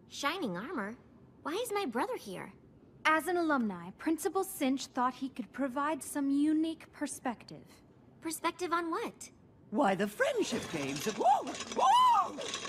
Shining armor? Why is my brother here? As an alumni, Principal Cinch thought he could provide some unique perspective. Perspective on what? Why, the Friendship Games. Whoa! Whoa!